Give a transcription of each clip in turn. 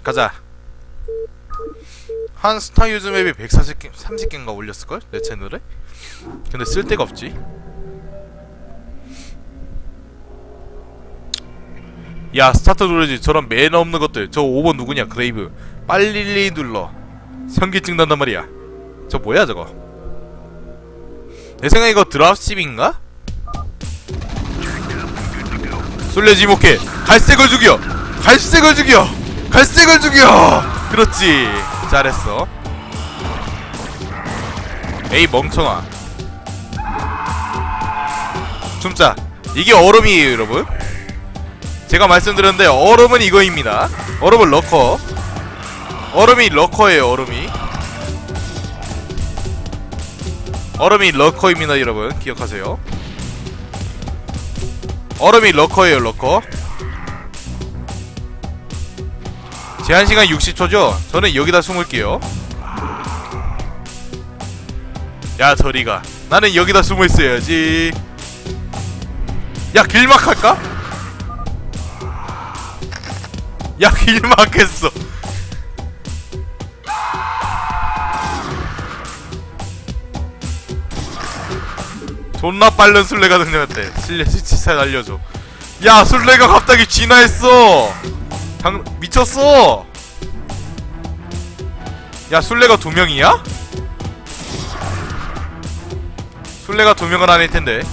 가자. 한 스타 유즈 맵이 130개인가 올렸을걸? 내 채널에? 근데 쓸데가 없지. 야, 스타트 누르지. 저런 매너 없는 것들. 저 5번 누구냐? 그레이브. 빨리 눌러. 현기증 난단 말이야. 저 뭐야 저거? 내 생각에 이거 드랍십인가? 술래 지목해. 갈색을 죽여. 갈색을 죽여. 갈색을 죽여. 그렇지. 잘했어. 에이 멍청아. 춤자. 이게 얼음이에요 여러분. 제가 말씀드렸는데 얼음은 이거입니다. 얼음은 러커. 얼음이 러커예요. 얼음이 러커입니다 여러분. 기억하세요. 얼음이 러커예요. 러커. 제한시간 60초죠? 저는 여기다 숨을게요. 야 저리가. 나는 여기다 숨어있어야지. 야 길막 할까? 야 길막 했어. 존나 빠른 술래가 등장했대. 실내 시치사 알려줘. 야 술래가 갑자기 진화했어. 미쳤어. 야 술래가 2명이야? 술래가 2명은 아닐텐데.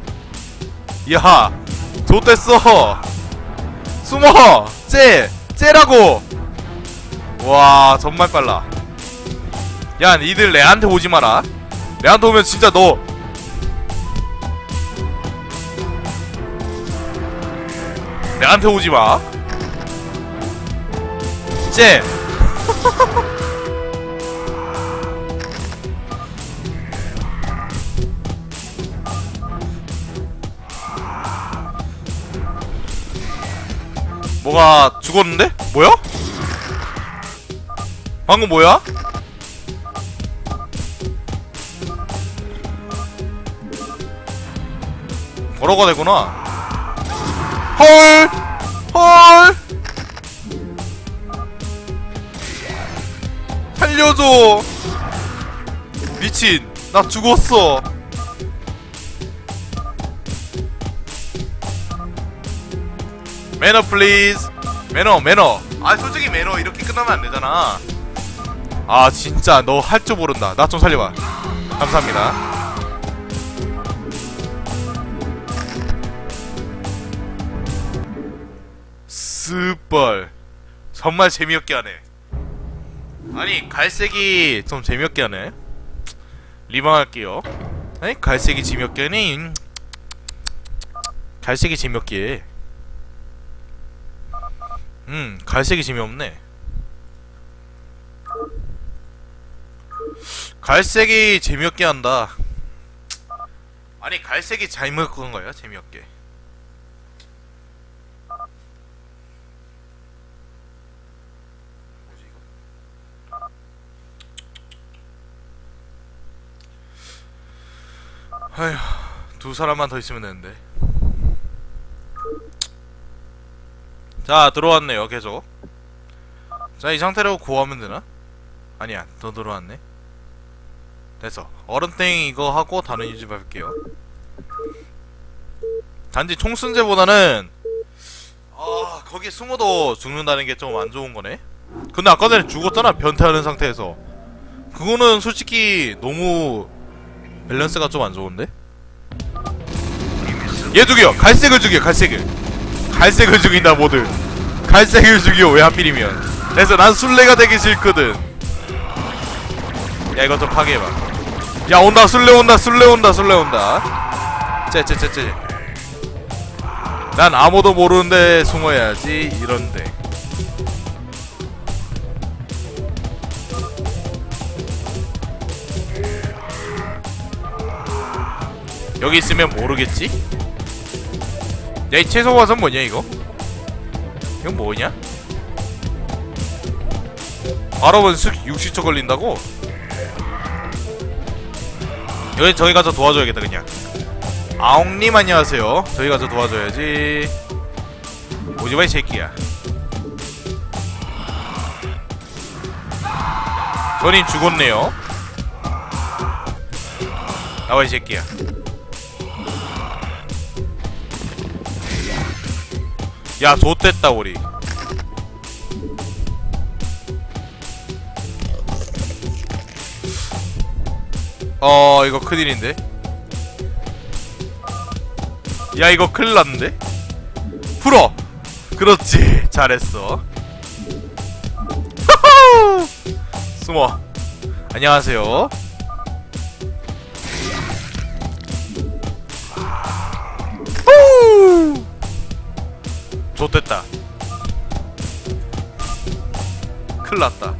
야 좋댔어. 숨어. 쟤라고. 와 정말 빨라. 야 니들 내한테 오지마라. 내한테 오면 진짜 너 내한테 오지마. 쟤 뭐가 죽었는데? 뭐야? 방금 뭐야? 버러가 되구나. 헐! 헐! 살려줘! 미친! 나 죽었어! 매너 플리즈! 매너! 아 솔직히 매너 이렇게 끝나면 안되잖아. 아 진짜 너 할 줄 모른다. 나 좀 살려봐. 감사합니다. 스벌 정말 재미없게 하네. 아니 갈색이 좀 재미없게 하네. 리방할게요. 아니 갈색이 재미없게 하네. 갈색이 재미없게 해. 갈색이 재미없네. 갈색이 재미없게 한다. 아니 갈색이 재미없게 한 거야. 재미없게. 아휴, 2사람만 더 있으면 되는데. 자, 들어왔네요, 계속. 자, 이 상태로 고하면 되나? 아니야, 더 들어왔네. 됐어. 얼음땡 이거 하고 다른 유지 밟을게요. 단지 총순제보다는 거기에 숨어도 죽는다는 게 좀 안 좋은 거네. 근데 아까 전에 죽었잖아, 변태하는 상태에서. 그거는 솔직히 너무 밸런스가 좀 안 좋은데? 얘 죽여! 갈색을 죽여! 갈색을 죽인다 모두. 갈색을 죽여. 왜 하필이면. 그래서 난 술래가 되기 싫거든. 야 이거 좀 파괴해봐. 야 온다. 술래 온다. 쟤 난 아무도 모르는데 숨어야지. 이런데 여기 있으면 모르겠지? 야 이 채소 화선 뭐냐 이거? 이건 뭐냐? 바로는 60초 걸린다고? 여기 저기 가서 도와줘야겠다 그냥. 아옹님 안녕하세요. 저기 가서 도와줘야지. 오지마 이 새끼야. 전인 죽었네요. 나와 이 새끼야. 야 좆됐다 우리. 이거 큰일인데. 야 이거 큰일났는데. 풀어. 그렇지 잘했어. 숨어. 안녕하세요. 좋됐다. 큰일났다.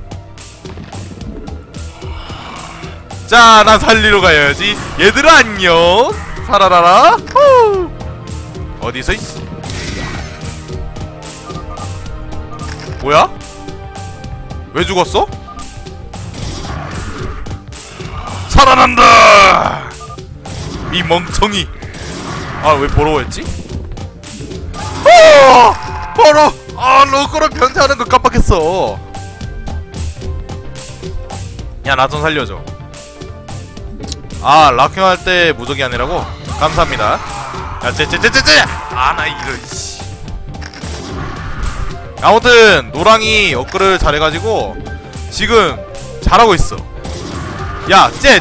자, 나 살리러 가야지. 얘들아 안녕. 살아라라. 후. 어디서 있어? 뭐야? 왜 죽었어? 살아난다! 이 멍청이. 아, 왜 버러워했지? 바로 로그로 변태하는 거 깜빡했어. 야, 나 좀 살려줘. 락킹 할 때 무적이 아니라고? 감사합니다. 야, 쟤! 나 이런, 씨. 아무튼, 노랑이 업글을 잘해가지고, 지금, 잘하고 있어. 야, 쟤!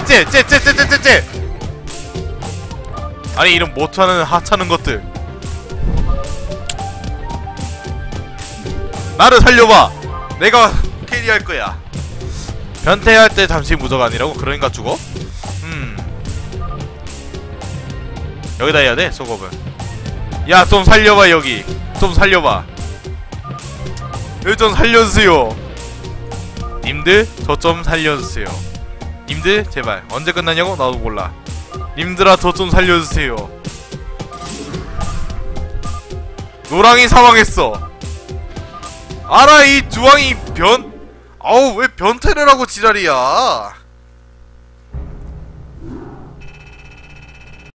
아니, 이런 못하는 하찮은 것들. 나를 살려봐! 내가 캐리할 거야. 변태할 때 잠시 무적 아니라고? 그러니까 죽어? 여기다 해야 돼, 속업은. 야, 좀 살려봐, 여기. 좀 살려봐. 여기 좀 살려주세요. 님들, 저 좀 살려주세요. 님들, 제발. 언제 끝나냐고? 나도 몰라. 님들아, 저 좀 살려주세요. 노랑이 사망했어. 알아, 이 주황이 아우, 왜 변태를 하고 지랄이야.